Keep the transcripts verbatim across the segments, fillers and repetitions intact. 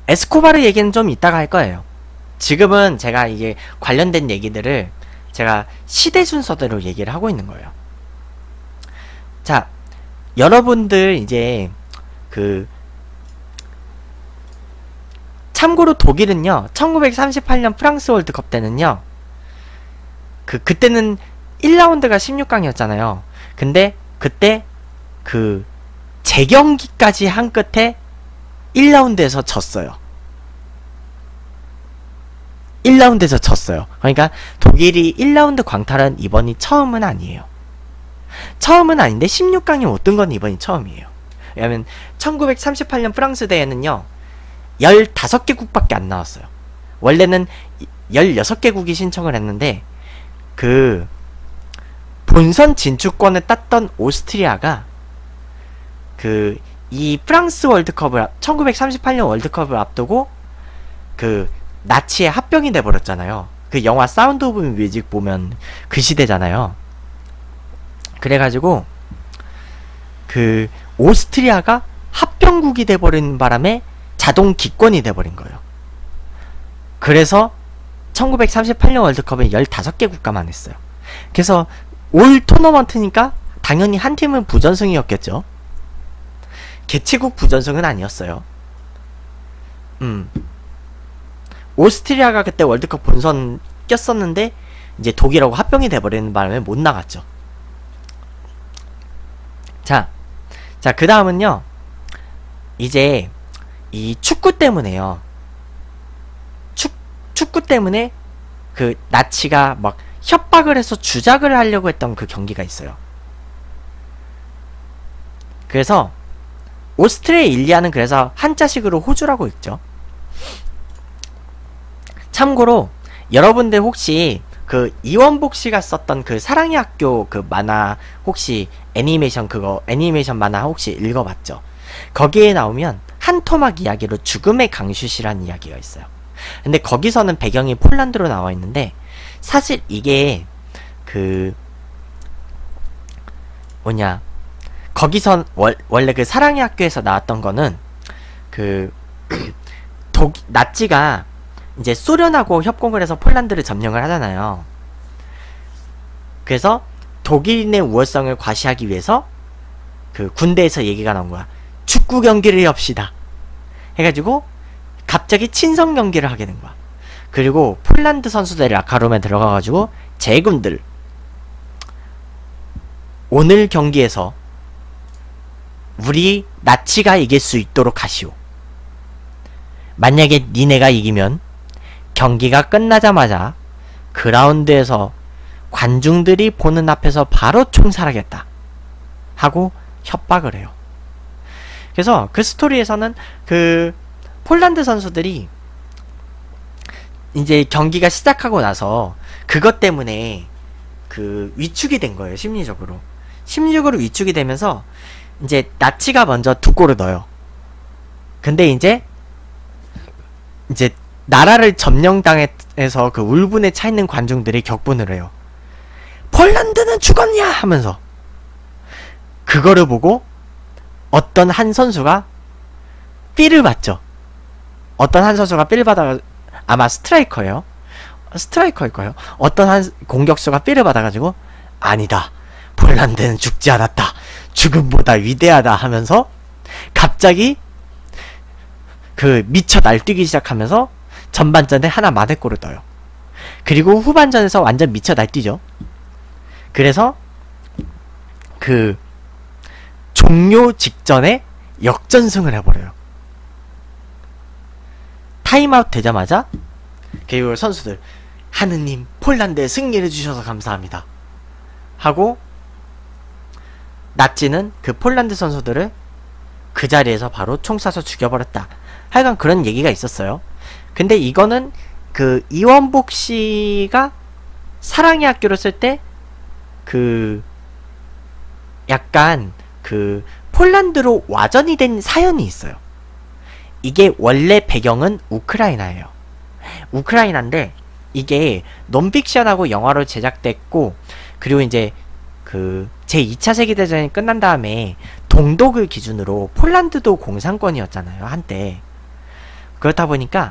에스코바르 얘기는 좀 이따가 할 거예요. 지금은 제가 이게 관련된 얘기들을 제가 시대 순서대로 얘기를 하고 있는 거예요. 자, 여러분들 이제 그 참고로 독일은요 천구백삼십팔 년 프랑스 월드컵 때는요 그 그때는 일 라운드가 십육 강이었잖아요. 근데 그때 그 재경기까지 한 끝에 일 라운드에서 졌어요. 일 라운드에서 졌어요. 그러니까 독일이 일 라운드 광탈은 이번이 처음은 아니에요. 처음은 아닌데 십육 강이 못 든 건 이번이 처음이에요. 왜냐면 천구백삼십팔 년 프랑스 대회는요 열다섯 개국밖에 안 나왔어요. 원래는 열여섯 개국이 신청을 했는데 그 본선 진출권을 땄던 오스트리아가 그 이 프랑스 월드컵을 천구백삼십팔 년 월드컵을 앞두고 그 나치에 합병이 돼버렸잖아요. 그 영화 사운드 오브 뮤직 보면 그 시대잖아요. 그래가지고 그 오스트리아가 합병국이 돼버린 바람에 자동 기권이 돼버린 거예요. 그래서 천구백삼십팔 년 월드컵에 열다섯 개 국가만 했어요. 그래서 올 토너먼트니까 당연히 한 팀은 부전승이었겠죠. 개최국 부전승은 아니었어요. 음. 오스트리아가 그때 월드컵 본선 꼈었는데 이제 독일하고 합병이 돼버리는 바람에 못 나갔죠. 자, 자, 그 다음은요 이제 이 축구 때문에요. 축, 축구 때문에 그 나치가 막 협박을 해서 주작을 하려고 했던 그 경기가 있어요. 그래서 오스트리아 일리아는 그래서 한자식으로 호주라고 읽죠. 참고로 여러분들 혹시 그 이원복 씨가 썼던 그 사랑의 학교 그 만화 혹시 애니메이션 그거 애니메이션 만화 혹시 읽어봤죠? 거기에 나오면 한 토막 이야기로 죽음의 강슛이라는 이야기가 있어요. 근데 거기서는 배경이 폴란드로 나와 있는데 사실 이게 그 뭐냐 거기선 월, 원래 그 사랑의 학교에서 나왔던 거는 그 독 나치가 이제 소련하고 협공을 해서 폴란드를 점령을 하잖아요. 그래서 독일인의 우월성을 과시하기 위해서 그 군대에서 얘기가 나온 거야. 축구 경기를 엽시다 해가지고 갑자기 친선 경기를 하게 된 거야. 그리고 폴란드 선수들이 라카룸에 들어가가지고 제군들 오늘 경기에서 우리 나치가 이길 수 있도록 하시오. 만약에 니네가 이기면 경기가 끝나자마자 그라운드에서 관중들이 보는 앞에서 바로 총살하겠다 하고 협박을 해요. 그래서 그 스토리에서는 그 폴란드 선수들이 이제 경기가 시작하고 나서 그것 때문에 그 위축이 된 거예요. 심리적으로 심리적으로 위축이 되면서 이제 나치가 먼저 두 골을 넣어요. 근데 이제 이제 나라를 점령당해서 그 울분에 차있는 관중들이 격분을 해요. 폴란드는 죽었냐 하면서 그거를 보고 어떤 한 선수가 삐를 받죠. 어떤 한 선수가 삐를 받아 아마 스트라이커예요. 스트라이커일 거예요. 어떤 한 공격수가 삐를 받아가지고 아니다. 폴란드는 죽지 않았다. 죽음보다 위대하다 하면서 갑자기 그 미쳐 날뛰기 시작하면서 전반전에 하나 만회골을 넣어요. 그리고 후반전에서 완전 미쳐 날뛰죠. 그래서 그 종료 직전에 역전승을 해버려요. 타임아웃 되자마자 그리고 선수들 하느님 폴란드에 승리를 주셔서 감사합니다 하고 나치는 그 폴란드 선수들을 그 자리에서 바로 총 쏴서 죽여버렸다. 하여간 그런 얘기가 있었어요. 근데 이거는 그 이원복 씨가 사랑의 학교를 쓸 때 그 약간 그 폴란드로 와전이 된 사연이 있어요. 이게 원래 배경은 우크라이나예요. 우크라이나인데 이게 논픽션하고 영화로 제작됐고 그리고 이제 그 제이 차 세계대전이 끝난 다음에 동독을 기준으로 폴란드도 공산권이었잖아요. 한때 그렇다 보니까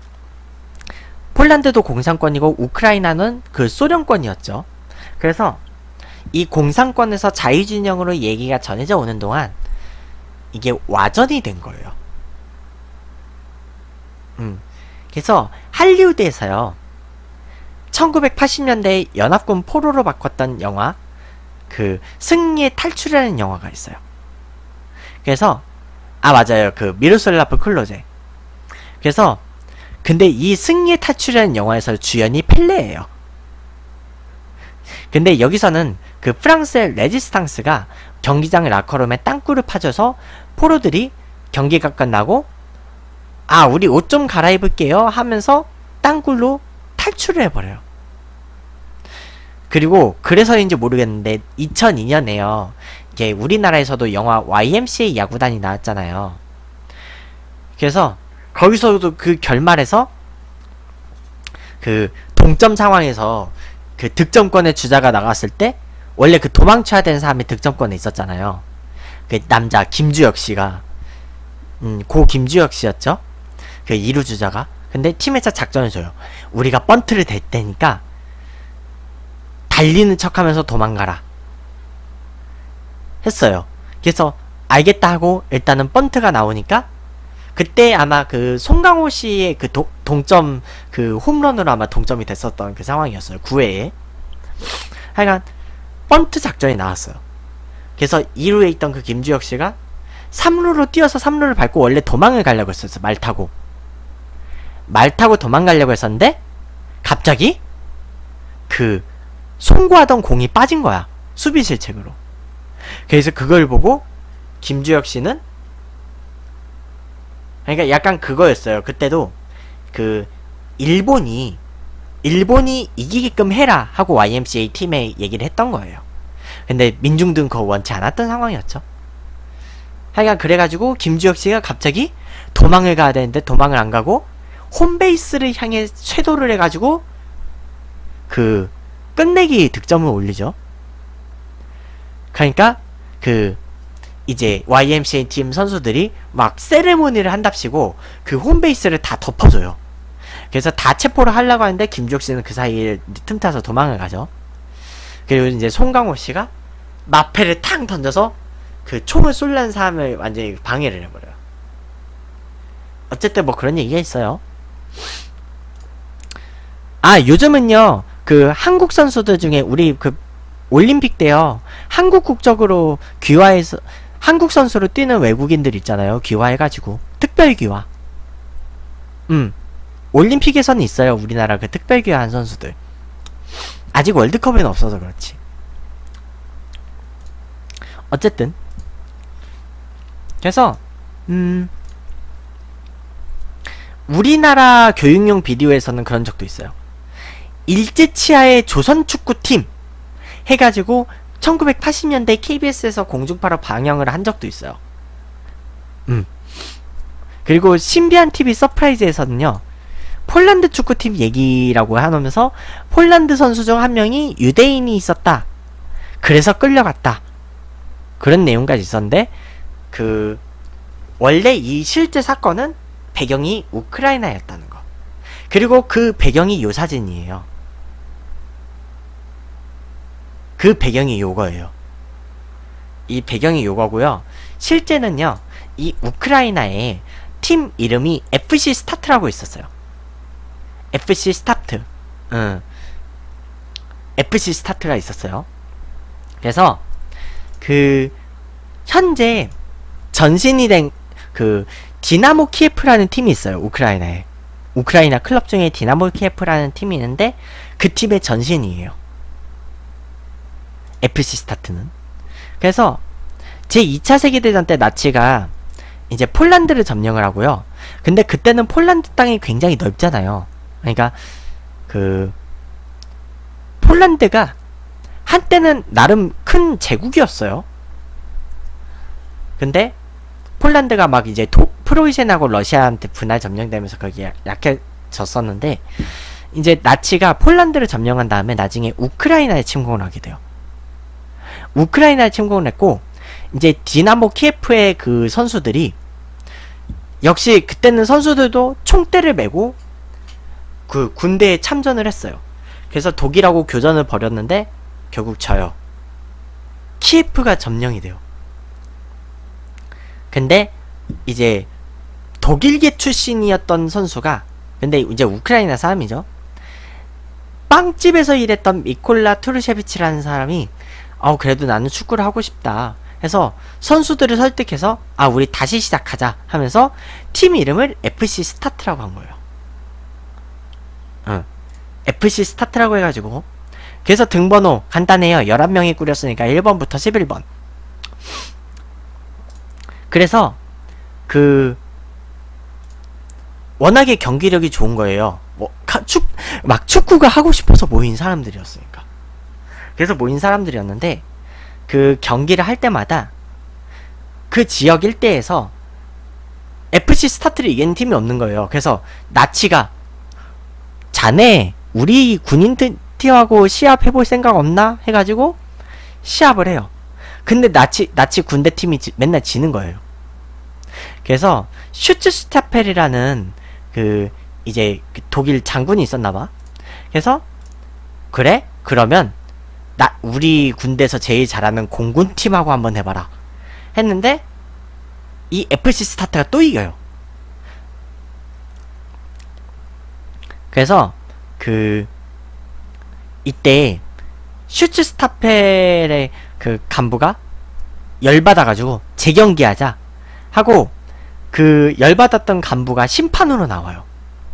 폴란드도 공산권이고 우크라이나는 그 소련권이었죠. 그래서 이 공산권에서 자유진영으로 얘기가 전해져 오는 동안 이게 와전이 된 거예요. 음. 그래서 할리우드에서요, 천구백팔십 년대에 연합군 포로로 바꿨던 영화, 그 승리의 탈출이라는 영화가 있어요. 그래서 아 맞아요, 그 미로슬라프 클로제. 그래서 근데 이 승리의 탈출이라는 영화에서 주연이 펠레예요. 근데 여기서는 그 프랑스의 레지스탕스가 경기장 라커룸에 땅굴을 파줘서 포로들이 경기가 끝나고 아 우리 옷 좀 갈아입을게요 하면서 땅굴로 탈출을 해버려요. 그리고 그래서인지 모르겠는데 이천이 년에요 이게 우리나라에서도 영화 와이엠씨에이 야구단이 나왔잖아요. 그래서 거기서도 그 결말에서 그 동점 상황에서 그 득점권의 주자가 나갔을 때 원래 그 도망쳐야 되는 사람이 득점권에 있었잖아요. 그 남자 김주혁 씨가 음, 고 김주혁 씨였죠. 그 이 루 주자가. 근데 팀에서 작전을 줘요. 우리가 번트를 댈 테니까 달리는 척하면서 도망가라 했어요. 그래서 알겠다 하고 일단은 번트가 나오니까 그때 아마 그 송강호 씨의 그 도, 동점 그 홈런으로 아마 동점이 됐었던 그 상황이었어요. 구 회에. 하여간 번트 작전이 나왔어요. 그래서 이 루에 있던 그 김주혁 씨가 삼 루로 뛰어서 삼 루를 밟고 원래 도망을 가려고 했었어요. 말 타고. 말 타고 도망가려고 했었는데 갑자기 그 송구하던 공이 빠진 거야. 수비 실책으로. 그래서 그걸 보고 김주혁 씨는 그러니까 약간 그거였어요. 그때도 그 일본이 일본이 이기게끔 해라 하고 와이엠씨에이 팀에 얘기를 했던 거예요. 근데 민중들은 그거 원치 않았던 상황이었죠. 하여간 그래가지고 김주혁 씨가 갑자기 도망을 가야 되는데 도망을 안 가고 홈베이스를 향해 쇄도를 해가지고 그 끝내기 득점을 올리죠. 그러니까 그 이제 와이엠씨에이 팀 선수들이 막 세레모니를 한답시고 그 홈베이스를 다 덮어줘요. 그래서 다 체포를 하려고 하는데 김주혁 씨는 그 사이에 틈타서 도망을 가죠. 그리고 이제 송강호 씨가 마패를 탕 던져서 그 총을 쏠라는 사람을 완전히 방해를 해버려요. 어쨌든 뭐 그런 얘기가 있어요. 아 요즘은요 그 한국 선수들 중에 우리 그 올림픽 때요 한국 국적으로 귀화해서 한국 선수로 뛰는 외국인들 있잖아요. 귀화해가지고 특별 귀화. 음 올림픽에서는 있어요. 우리나라 그 특별 귀화한 선수들. 아직 월드컵에는 없어서 그렇지. 어쨌든 그래서 음 우리나라 교육용 비디오에서는 그런 적도 있어요. 일제치하의 조선축구팀 해가지고 천구백팔십 년대 케이비에스에서 공중파로 방영을 한 적도 있어요. 음. 그리고 신비한 티비 서프라이즈에서는요 폴란드 축구팀 얘기라고 하면서 폴란드 선수 중 한 명이 유대인이 있었다. 그래서 끌려갔다. 그런 내용까지 있었는데 그 원래 이 실제 사건은 배경이 우크라이나였다는 거. 그리고 그 배경이 요 사진이에요. 그 배경이 요거예요. 이 배경이 요거고요. 실제는요 이 우크라이나에 팀 이름이 에프씨 스타트라고 있었어요. 에프씨 스타트. 응. 에프씨 스타트가 있었어요. 그래서 그 현재 전신이 된 그 디나모 키예프라는 팀이 있어요. 우크라이나에. 우크라이나 클럽 중에 디나모 키예프라는 팀이 있는데 그 팀의 전신이에요. 에프씨 스타트는. 그래서 제이 차 세계대전 때 나치가 이제 폴란드를 점령을 하고요. 근데 그때는 폴란드 땅이 굉장히 넓잖아요. 그러니까 그 폴란드가 한때는 나름 큰 제국이었어요. 근데 폴란드가 막 이제 도, 프로이센하고 러시아한테 분할 점령되면서 거기 약해졌었는데 이제 나치가 폴란드를 점령한 다음에 나중에 우크라이나에 침공을 하게 돼요. 우크라이나에 침공을 했고 이제 디나모 키예프의 그 선수들이 역시 그때는 선수들도 총대를 메고 그 군대에 참전을 했어요. 그래서 독일하고 교전을 벌였는데 결국 져요. 키예프가 점령이 돼요. 근데 이제 독일계 출신이었던 선수가, 근데 이제 우크라이나 사람이죠. 빵집에서 일했던 미콜라 투르셰비치라는 사람이 어 그래도 나는 축구를 하고 싶다 해서 선수들을 설득해서 아 우리 다시 시작하자 하면서 팀 이름을 에프씨 스타트라고 한 거예요. 응. 에프씨 스타트라고 해가지고, 그래서 등번호 간단해요. 열한 명이 꾸렸으니까 일 번부터 십일 번. 그래서 그 워낙에 경기력이 좋은 거예요. 뭐 축, 막 축구가 하고 싶어서 모인 사람들이었으니까. 그래서 모인 사람들이었는데 그 경기를 할 때마다 그 지역 일대에서 에프씨 스타트를 이기는 팀이 없는 거예요. 그래서 나치가 자네 우리 군인 팀하고 시합해볼 생각 없나? 해가지고 시합을 해요. 근데 나치 나치 군대팀이 지, 맨날 지는 거예요. 그래서 슈츠스타펠이라는 그 이제 그 독일 장군이 있었나봐. 그래서 그래? 그러면 나 우리 군대에서 제일 잘하는 공군팀하고 한번 해봐라 했는데 이 에프씨 스타트가 또 이겨요. 그래서 그 이때 슈츠스타펠의 그 간부가 열받아가지고 재경기하자 하고 그 열받았던 간부가 심판으로 나와요.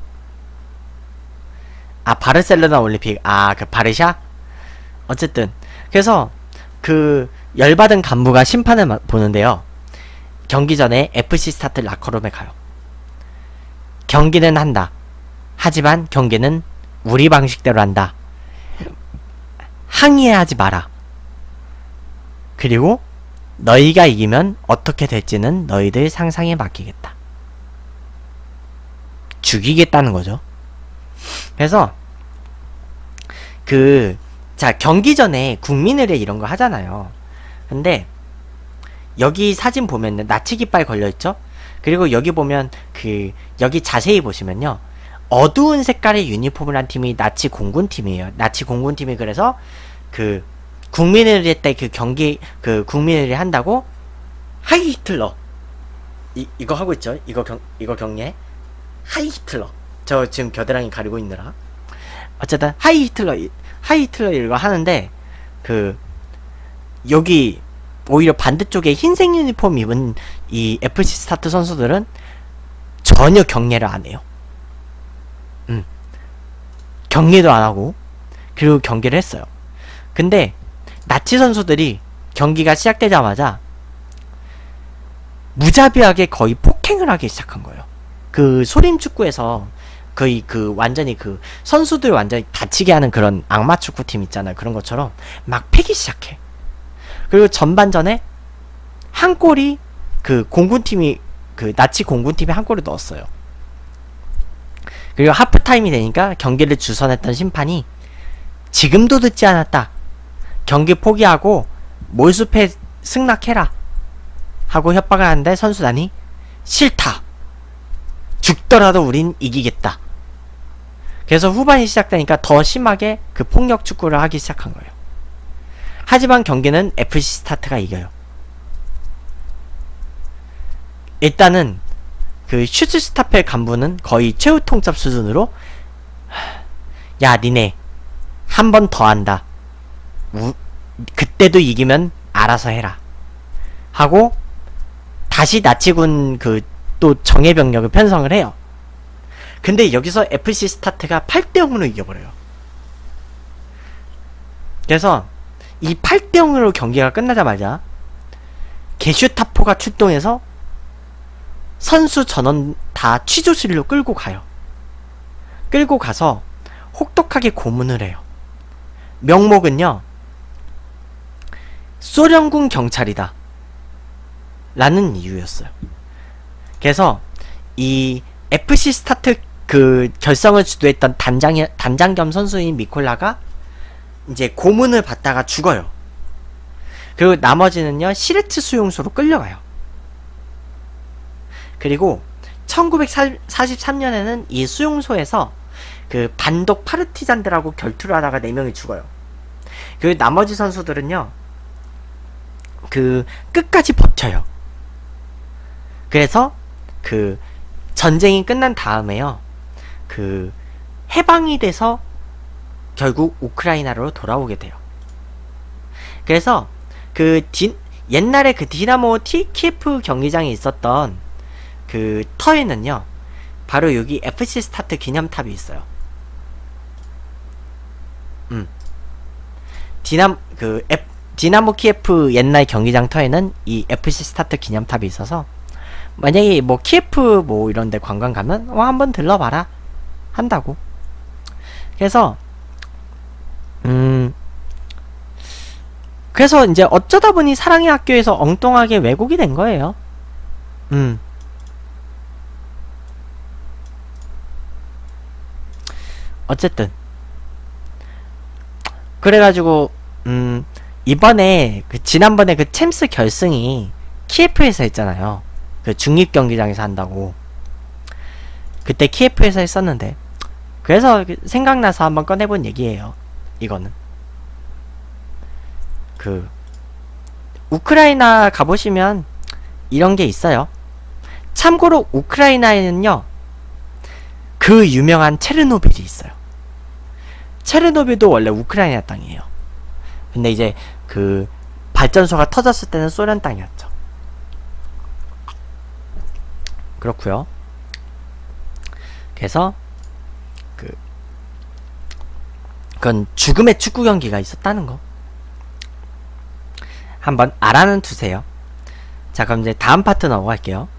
아 바르셀로나 올림픽, 아 그 바르샤? 어쨌든 그래서 그 열받은 간부가 심판을 보는데요. 경기 전에 에프씨 스타트 라커룸에 가요. 경기는 한다. 하지만 경기는 우리 방식대로 한다. 항의하지 마라. 그리고 너희가 이기면 어떻게 될지는 너희들 상상에 맡기겠다. 죽이겠다는 거죠. 그래서 그 자 경기 전에 국민의례 이런 거 하잖아요. 근데 여기 사진 보면은 나치 깃발 걸려있죠? 그리고 여기 보면 그 여기 자세히 보시면요, 어두운 색깔의 유니폼을 한 팀이 나치 공군팀이에요. 나치 공군팀이 그래서 그 국민의례 때 그 경기 그 국민의례 한다고 하이 히틀러 이, 이거 하고 있죠? 이거 경 이거 경례 하이 히틀러. 저 지금 겨드랑이 가리고 있느라 어쨌든 하이 히틀러 하이 히틀러 이거 하는데 그 여기 오히려 반대쪽에 흰색 유니폼 입은 이 에프씨 스타트 선수들은 전혀 경례를 안 해요. 음. 경례도 안 하고 그리고 경기를 했어요. 근데 나치 선수들이 경기가 시작되자마자 무자비하게 거의 폭행을 하기 시작한 거예요. 그 소림축구에서 거의 그 완전히 그 선수들 완전히 다치게 하는 그런 악마 축구팀 있잖아요. 그런 것처럼 막 패기 시작해. 그리고 전반전에 한 골이 그 공군팀이 그 나치 공군팀이 한 골을 넣었어요. 그리고 하프타임이 되니까 경기를 주선했던 심판이 지금도 듣지 않았다. 경기 포기하고 몰수패 승낙해라 하고 협박을 하는데 선수단이 싫다. 죽더라도 우린 이기겠다. 그래서 후반이 시작되니까 더 심하게 그 폭력 축구를 하기 시작한 거예요. 하지만 경기는 에프씨 스타트가 이겨요. 일단은 그 슈츠스타펠 간부는 거의 최후 통첩 수준으로 야 니네 한 번 더 한다. 우, 그때도 이기면 알아서 해라 하고 다시 나치군 그 또 정예병력을 편성을 해요. 근데 여기서 에프씨 스타트가 팔 대 영으로 이겨버려요. 그래서 이 팔 대 영으로 경기가 끝나자마자 게슈타포가 출동해서 선수 전원 다 취조실로 끌고 가요. 끌고 가서 혹독하게 고문을 해요. 명목은요, 소련군 경찰이다 라는 이유였어요. 그래서 이 에프씨 스타트 그 결성을 주도했던 단장, 단장 겸 선수인 미콜라가 이제 고문을 받다가 죽어요. 그리고 나머지는요 시레츠 수용소로 끌려가요. 그리고 천구백사십삼 년에는 이 수용소에서 그 반독 파르티잔들하고 결투를 하다가 네 명이 죽어요. 그 나머지 선수들은요, 그 끝까지 버텨요. 그래서 그 전쟁이 끝난 다음에요, 그 해방이 돼서 결국 우크라이나로 돌아오게 돼요. 그래서 그 디, 옛날에 그 디나모 티, 키예프 경기장에 있었던 그 터에는요, 바로 여기 에프씨 스타트 기념탑이 있어요. 음. 디나 그 에, 디나모 키예프 옛날 경기장 터에는 이 에프씨 스타트 기념탑이 있어서 만약에 뭐 키예프 뭐 이런데 관광 가면 어 한번 들러봐라 한다고. 그래서 음 그래서 이제 어쩌다 보니 사랑의 학교에서 엉뚱하게 왜곡이 된 거예요. 음 어쨌든 그래가지고 음 이번에 그 지난번에 그 챔스 결승이 키예프에서 했잖아요. 그 중립 경기장에서 한다고. 그때 키예프에서 했었는데, 그래서 생각나서 한번 꺼내본 얘기예요. 이거는 그 우크라이나 가보시면 이런 게 있어요. 참고로 우크라이나에는요, 그 유명한 체르노빌이 있어요. 체르노빌도 원래 우크라이나 땅이에요. 근데 이제 그 발전소가 터졌을 때는 소련 땅이었죠. 그렇고요. 그래서 그 그건 죽음의 축구 경기가 있었다는 거 한번 알아는 두세요. 자, 그럼 이제 다음 파트 넘어갈게요.